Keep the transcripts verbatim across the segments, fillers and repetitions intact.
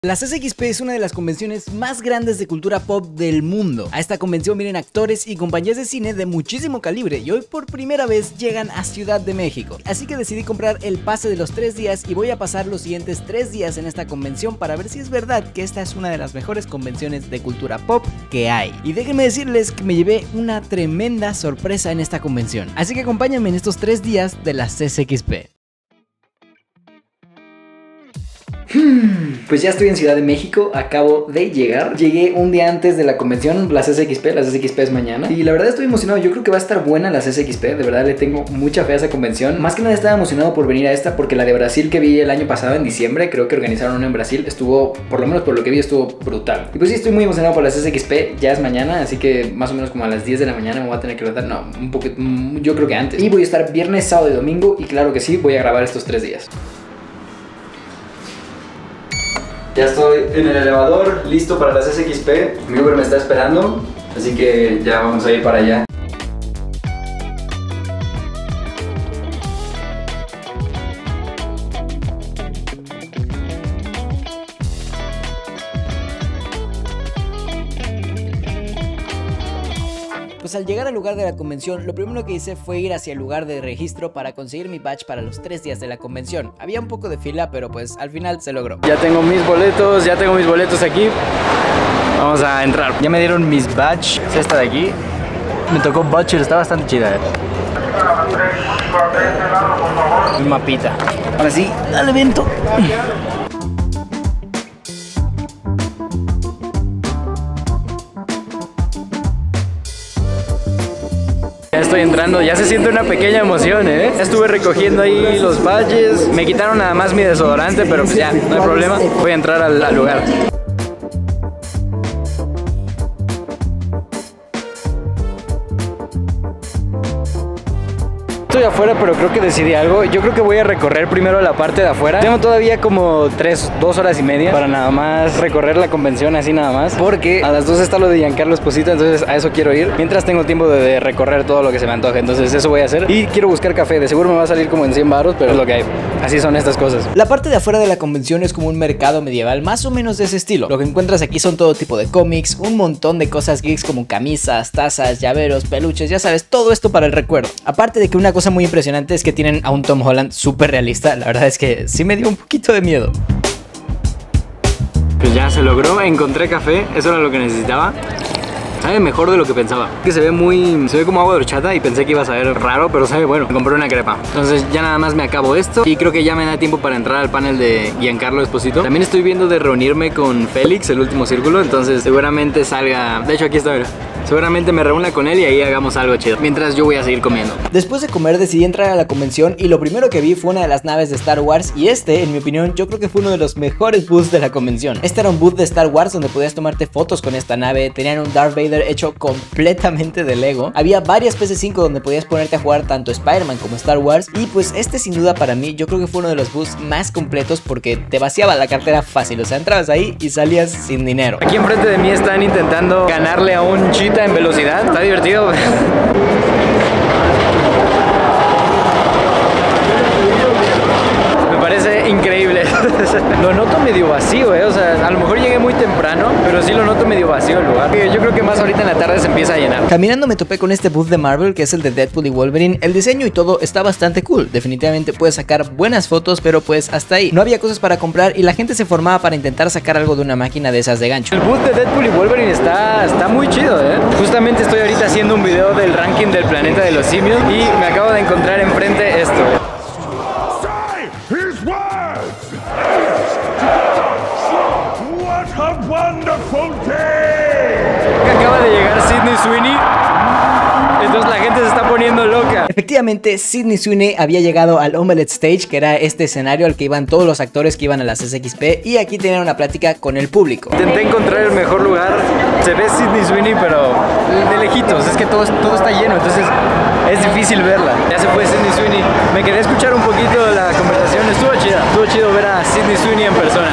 La C C X P es una de las convenciones más grandes de cultura pop del mundo. A esta convención vienen actores y compañías de cine de muchísimo calibre y hoy por primera vez llegan a Ciudad de México. Así que decidí comprar el pase de los tres días y voy a pasar los siguientes tres días en esta convención para ver si es verdad que esta es una de las mejores convenciones de cultura pop que hay. Y déjenme decirles que me llevé una tremenda sorpresa en esta convención. Así que acompáñenme en estos tres días de la C C X P. Pues ya estoy en Ciudad de México, acabo de llegar. Llegué un día antes de la convención, la C C X P, la C C X P es mañana. Y la verdad estoy emocionado, yo creo que va a estar buena la C C X P. De verdad le tengo mucha fe a esa convención. Más que nada estaba emocionado por venir a esta porque la de Brasil que vi el año pasado en diciembre, creo que organizaron una en Brasil, estuvo, por lo menos por lo que vi, estuvo brutal. Y pues sí, estoy muy emocionado por la C C X P, ya es mañana, así que más o menos como a las diez de la mañana me voy a tener que levantar, no, un poquito, yo creo que antes. Y voy a estar viernes, sábado y domingo y claro que sí, voy a grabar estos tres días. Ya estoy en el elevador, listo para la C C X P. Mi Uber me está esperando, así que ya vamos a ir para allá. Pues al llegar al lugar de la convención, lo primero que hice fue ir hacia el lugar de registro para conseguir mi badge para los tres días de la convención. Había un poco de fila, pero pues al final se logró. Ya tengo mis boletos, ya tengo mis boletos aquí. Vamos a entrar. Ya me dieron mis badge, es esta de aquí. Me tocó Butcher, está bastante chida, eh. Un mapita. Ahora sí, al evento. Ya estoy entrando, ya se siente una pequeña emoción, ¿eh? Ya estuve recogiendo ahí los badges, me quitaron nada más mi desodorante, pero pues ya, no hay problema, voy a entrar al, al lugar. Estoy afuera, pero creo que decidí algo. Yo creo que voy a recorrer primero la parte de afuera. Tengo todavía como tres, dos horas y media para nada más recorrer la convención, así nada más, porque a las dos está lo de Giancarlo Esposito, entonces a eso quiero ir. Mientras tengo tiempo de, de recorrer todo lo que se me antoje, entonces eso voy a hacer. Y quiero buscar café, de seguro me va a salir como en cien baros, pero es lo que hay. Así son estas cosas. La parte de afuera de la convención es como un mercado medieval, más o menos de ese estilo. Lo que encuentras aquí son todo tipo de cómics, un montón de cosas geeks como camisas, tazas, llaveros, peluches, ya sabes, todo esto para el recuerdo. Aparte de que una cosa muy impresionante es que tienen a un Tom Holland súper realista. La verdad es que sí me dio un poquito de miedo. Pues ya se logró, encontré café, eso era lo que necesitaba. Sabe mejor de lo que pensaba. Que se ve muy... se ve como agua de horchata y pensé que iba a saber raro, pero sabe bueno. Me compré una crepa. Entonces ya nada más me acabo esto y creo que ya me da tiempo para entrar al panel de Giancarlo Esposito. También estoy viendo de reunirme con Félix, el último círculo, entonces seguramente salga... De hecho aquí está, mira. Seguramente me reúna con él y ahí hagamos algo chido. Mientras yo voy a seguir comiendo. Después de comer decidí entrar a la convención y lo primero que vi fue una de las naves de Star Wars y este, en mi opinión, yo creo que fue uno de los mejores booths de la convención. Este era un booth de Star Wars donde podías tomarte fotos con esta nave, tenían un Darth Vader hecho completamente de Lego, había varias P S cinco donde podías ponerte a jugar tanto Spider-Man como Star Wars y pues este sin duda para mí yo creo que fue uno de los booths más completos porque te vaciaba la cartera fácil, o sea, entrabas ahí y salías sin dinero. Aquí enfrente de mí están intentando ganarle a un cheetah en velocidad, está divertido. Me parece increíble. Lo noto medio vacío, eh. O sea, a lo mejor llegué muy temprano, pero sí lo noto medio vacío el lugar. Yo creo que más ahorita en la tarde se empieza a llenar. Caminando me topé con este booth de Marvel, que es el de Deadpool y Wolverine. El diseño y todo está bastante cool. Definitivamente puedes sacar buenas fotos, pero pues hasta ahí. No había cosas para comprar y la gente se formaba para intentar sacar algo de una máquina de esas de gancho. El booth de Deadpool y Wolverine está, está muy chido, eh. Justamente estoy ahorita haciendo un video del ranking del planeta de los simios y me acabo de encontrar enfrente esto. Acaba de llegar Sydney Sweeney, entonces la gente se está poniendo loca. Efectivamente, Sydney Sweeney había llegado al Omelette Stage, que era este escenario al que iban todos los actores que iban a la C C X P, y aquí tenían una plática con el público. Intenté encontrar el mejor lugar, se ve Sydney Sweeney, pero de lejitos, es que todo, todo está lleno, entonces es difícil verla. Ya se fue Sydney Sweeney, me quedé a escuchar un poquito de la conversación, estuvo chida, estuvo chido ver a Sydney Sweeney en persona.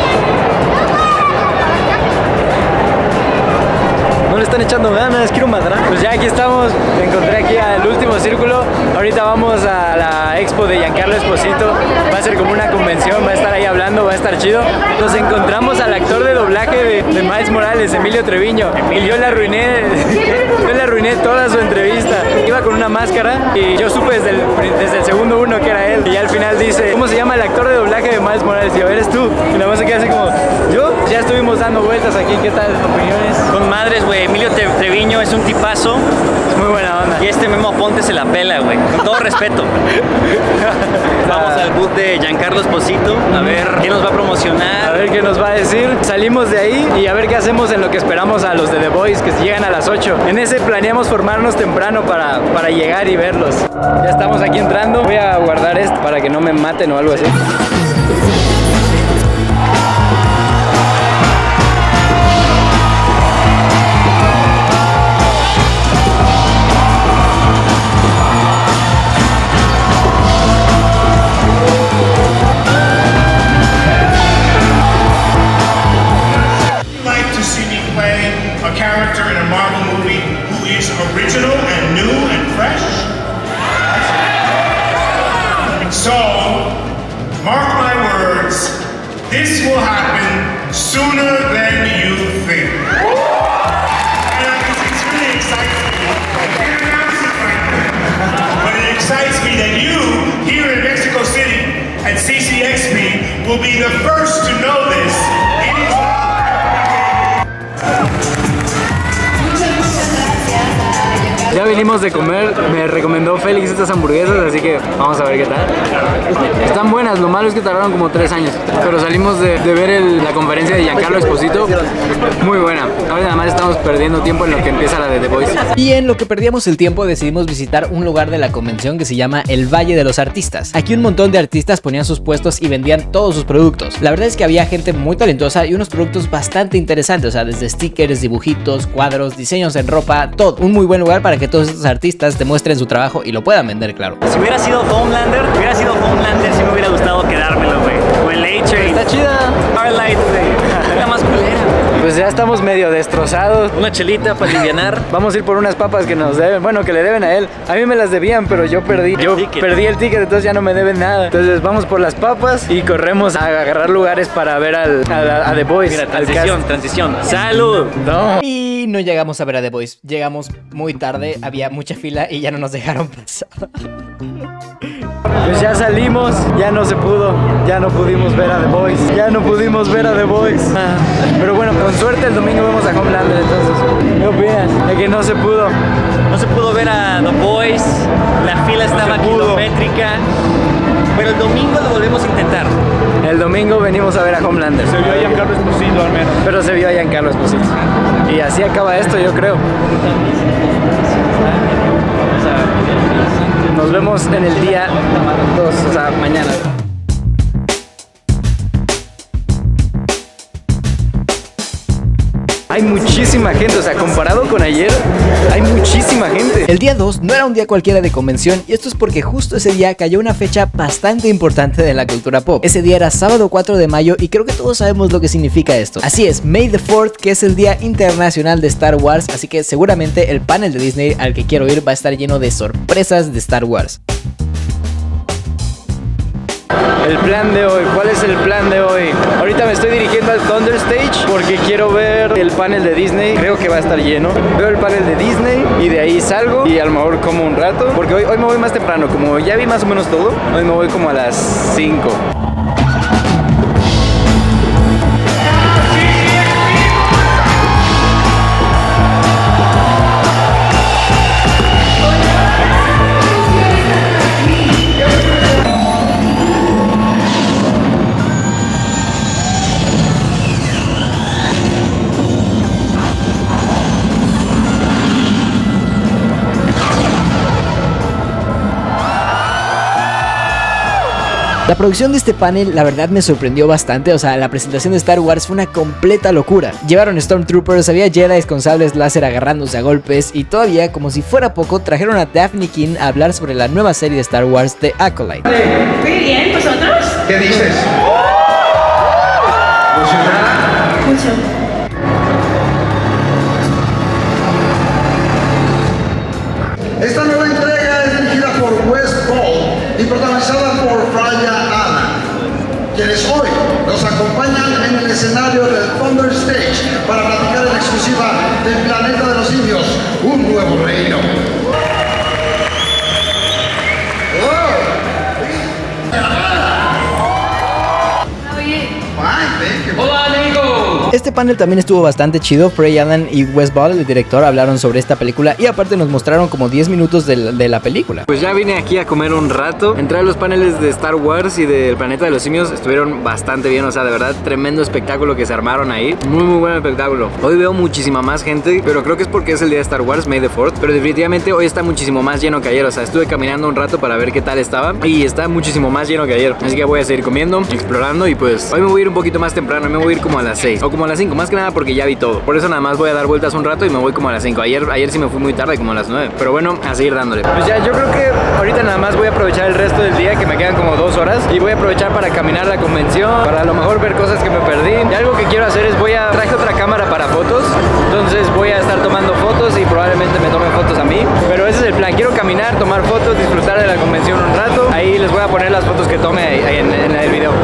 No le están echando ganas, quiero madrar. Pues ya aquí estamos, me encontré aquí al último círculo. Ahorita vamos a la expo de Giancarlo Esposito. Va a ser como una convención, va a estar ahí hablando, va a estar estar chido. Nos encontramos al actor de doblaje de, de Miles Morales, Emilio Treviño. Y yo le arruiné, yo le arruiné toda su entrevista. Iba con una máscara y yo supe desde el, desde el segundo uno que era él. Y al final dice, ¿cómo se llama el actor de doblaje de Miles Morales? Y yo, ¿eres tú? Y nada más se queda así como, ¿yo? Ya estuvimos dando vueltas aquí, ¿qué tal? ¿Opiniones? Con madres, güey. Emilio Treviño es un tipazo. Es muy buena onda. Y este Memo Aponte se la pela, güey. Con todo respeto. Vamos al booth de Giancarlo Esposito a ver qué nos va a promocionar. A ver qué nos va a decir. Salimos de ahí y a ver qué hacemos en lo que esperamos a los de The Voice, que llegan a las ocho. En ese planeamos formarnos temprano para, para llegar y verlos. Ya estamos aquí entrando. Voy a guardar esto para que no me maten o algo así. So, mark my words, this will happen sooner than you think. And it's really exciting me. I can't announce it right now. But it excites me that you, here in Mexico City, at C C X P, will be the first to know this. It is Ya vinimos de comer, me recomendó Félix estas hamburguesas, así que vamos a ver qué tal. Están buenas, lo malo es que tardaron como tres años, pero salimos de, de ver el, la conferencia de Giancarlo Esposito, muy buena. Ahora nada más estamos perdiendo tiempo en lo que empieza la de The Voice. Y en lo que perdíamos el tiempo decidimos visitar un lugar de la convención que se llama el Valle de los Artistas. Aquí un montón de artistas ponían sus puestos y vendían todos sus productos. La verdad es que había gente muy talentosa y unos productos bastante interesantes, o sea, desde stickers, dibujitos, cuadros, diseños en ropa, todo. Un muy buen lugar para que todos estos artistas demuestren su trabajo y lo puedan vender, claro. Si hubiera sido Homelander, hubiera sido Homelander, sí me hubiera gustado quedármelo, güey. O el A-Train. Está chida. Starlight, güey. Era más culera. Pues ya estamos medio destrozados. Una chelita para alivianar. Vamos a ir por unas papas que nos deben, bueno, que le deben a él. A mí me las debían, pero yo perdí. Yo ticket. perdí el ticket, entonces ya no me deben nada. Entonces vamos por las papas y corremos a agarrar lugares para ver al, a, a The Voice. Mira, transición, transición. ¡Salud! No. Y no llegamos a ver a The Voice. Llegamos muy tarde, había mucha fila y ya no nos dejaron pasar. Pues ya salimos, ya no se pudo, ya no pudimos ver a The Voice, ya no pudimos ver a The Voice. Ah, pero bueno, con suerte el domingo vemos a Homelander, entonces, ¿qué opinas? De que no se pudo. No se pudo ver a The Voice, la fila estaba kilométrica, pero el domingo lo volvemos a intentar. El domingo venimos a ver a Homelander. Se vio a Giancarlo Esposito al menos. Pero se vio a Giancarlo Esposito. Y así acaba esto, yo creo. Nos vemos en el día dos, o sea, mañana. Hay muchísima gente, o sea, comparado con ayer, hay muchísima gente. El día dos no era un día cualquiera de convención y esto es porque justo ese día cayó una fecha bastante importante de la cultura pop. Ese día era sábado cuatro de mayo y creo que todos sabemos lo que significa esto. Así es, May the fourth, que es el Día Internacional de Star Wars, así que seguramente el panel de Disney al que quiero ir va a estar lleno de sorpresas de Star Wars. El plan de hoy, ¿cuál es el plan de hoy? Ahorita me estoy dirigiendo al Thunder Stage porque quiero ver el panel de Disney. Creo que va a estar lleno. Veo el panel de Disney y de ahí salgo y a lo mejor como un rato. Porque hoy, hoy me voy más temprano, como ya vi más o menos todo. Hoy me voy como a las cinco. La producción de este panel la verdad me sorprendió bastante, o sea, la presentación de Star Wars fue una completa locura. Llevaron Stormtroopers, había Jedi con sables láser agarrándose a golpes y todavía, como si fuera poco, trajeron a Daphne King a hablar sobre la nueva serie de Star Wars, The Acolyte. Muy bien, ¿vosotros? ¿Qué dices? ¿Emocionada? Mucho. Esta nueva entrega es dirigida por Wes Ball y protagonizada por Fraya Anna, quienes hoy nos acompañan. escenario del Thunder Stage para platicar en exclusiva del planeta de los simios, un nuevo reino. Hola, amigo. Este panel también estuvo bastante chido. Frey Allen y Wes Ball, el director, hablaron sobre esta película y aparte nos mostraron como diez minutos de la, de la película. Pues ya vine aquí a comer un rato. Entrar a los paneles de Star Wars y del Planeta de los Simios estuvieron bastante bien, o sea, de verdad, tremendo espectáculo que se armaron ahí. Muy, muy buen espectáculo. Hoy veo muchísima más gente, pero creo que es porque es el día de Star Wars, May the fourth. Pero definitivamente hoy está muchísimo más lleno que ayer, o sea, estuve caminando un rato para ver qué tal estaba y está muchísimo más lleno que ayer. Así que voy a seguir comiendo, explorando y pues hoy me voy a ir un poquito más temprano, me voy a ir como a las seis o como a las cinco, más que nada porque ya vi todo. Por eso nada más voy a dar vueltas un rato y me voy como a las cinco. Ayer, ayer sí me fui muy tarde, como a las nueve. Pero bueno, a seguir dándole. Pues ya, yo creo que ahorita nada más voy a aprovechar el resto del día, que me quedan como dos horas, y voy a aprovechar para caminar la convención, para a lo mejor ver cosas que me perdí. Y algo que quiero hacer es voy a... traje otra cámara para fotos, entonces voy a estar tomando fotos y probablemente me tome fotos a mí. Pero ese es el plan. Quiero caminar, tomar fotos, disfrutar de la convención un rato. Ahí les voy a poner las fotos que tome ahí, ahí en, en el video.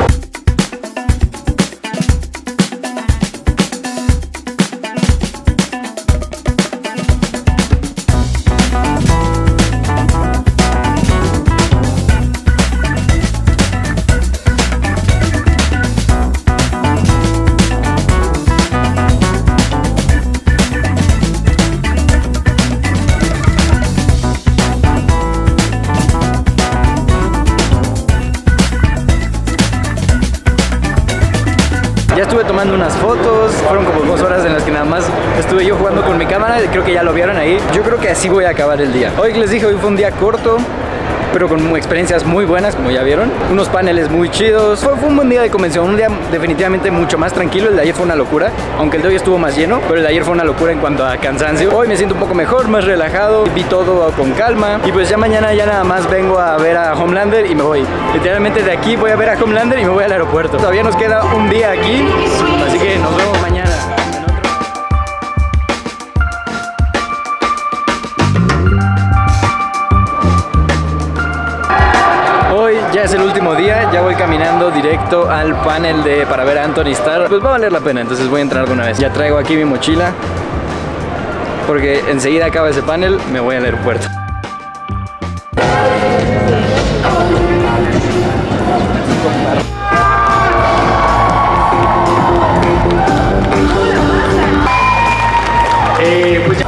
Ya estuve tomando unas fotos, fueron como dos horas en las que nada más estuve yo jugando con mi cámara, creo que ya lo vieron ahí. Yo creo que así voy a acabar el día. Hoy les dije, hoy fue un día corto, pero con experiencias muy buenas, como ya vieron. Unos paneles muy chidos. Fue, fue un buen día de convención, un día definitivamente mucho más tranquilo. El de ayer fue una locura, aunque el de hoy estuvo más lleno, pero el de ayer fue una locura en cuanto a cansancio. Hoy me siento un poco mejor, más relajado, vi todo con calma. Y pues ya mañana ya nada más vengo a ver a Homelander y me voy. Literalmente de aquí voy a ver a Homelander y me voy al aeropuerto. Todavía nos queda un día aquí, así que nos vemos mañana. Ya es el último día, ya voy caminando directo al panel de para ver a Anthony Starr. Pues va a valer la pena, entonces voy a entrar de una vez. Ya traigo aquí mi mochila, porque enseguida acaba ese panel, me voy al aeropuerto. Eh, pues ya...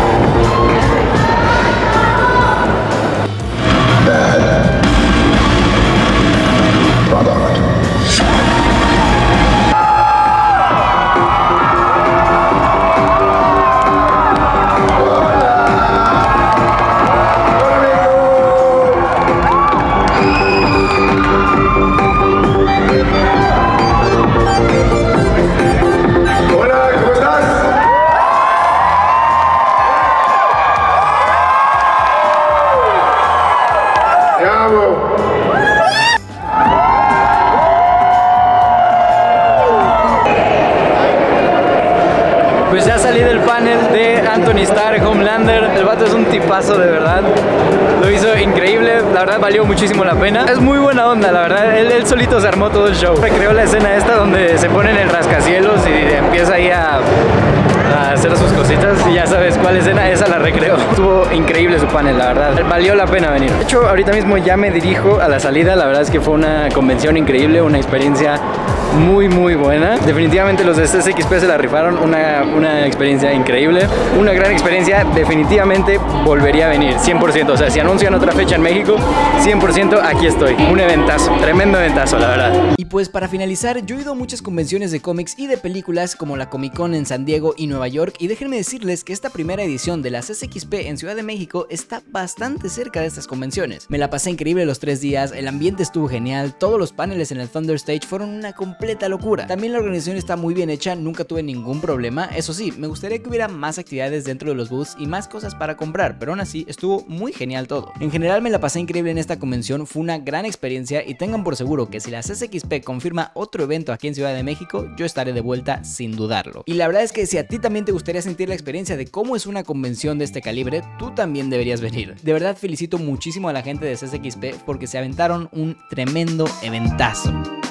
Pues ya salí del panel de Anthony Starr, Homelander. El vato es un tipazo, de verdad. Lo hizo increíble, la verdad valió muchísimo la pena. Es muy buena onda, la verdad. Él, él solito se armó todo el show. Recreó la escena esta donde se pone en el rascacielos y empieza ahí a... a hacer sus cositas y ya sabes cuál escena, esa la recreo. Estuvo increíble su panel, la verdad. Valió la pena venir. De hecho, ahorita mismo ya me dirijo a la salida. La verdad es que fue una convención increíble, una experiencia muy muy buena. Definitivamente los de C S X P se la rifaron, una, una experiencia increíble, una gran experiencia. Definitivamente volvería a venir, cien por ciento. O sea, si anuncian otra fecha en México, cien por ciento aquí estoy. Un eventazo, tremendo eventazo, la verdad. Y pues para finalizar, yo he ido a muchas convenciones de cómics y de películas como la Comic Con en San Diego y Nueva York, y déjenme decirles que esta primera edición de la C S X P en Ciudad de México está bastante cerca de estas convenciones. Me la pasé increíble los tres días, el ambiente estuvo genial, todos los paneles en el Thunder Stage fueron una completa locura. También la organización está muy bien hecha, nunca tuve ningún problema. Eso sí, me gustaría que hubiera más actividades dentro de los booths y más cosas para comprar, pero aún así estuvo muy genial todo. En general me la pasé increíble en esta convención, fue una gran experiencia y tengan por seguro que si la C S X P confirma otro evento aquí en Ciudad de México, yo estaré de vuelta sin dudarlo. Y la verdad es que si a ti también te gustaría sentir la experiencia de cómo es una convención de este calibre, tú también deberías venir. De verdad felicito muchísimo a la gente de C S X P porque se aventaron un tremendo eventazo.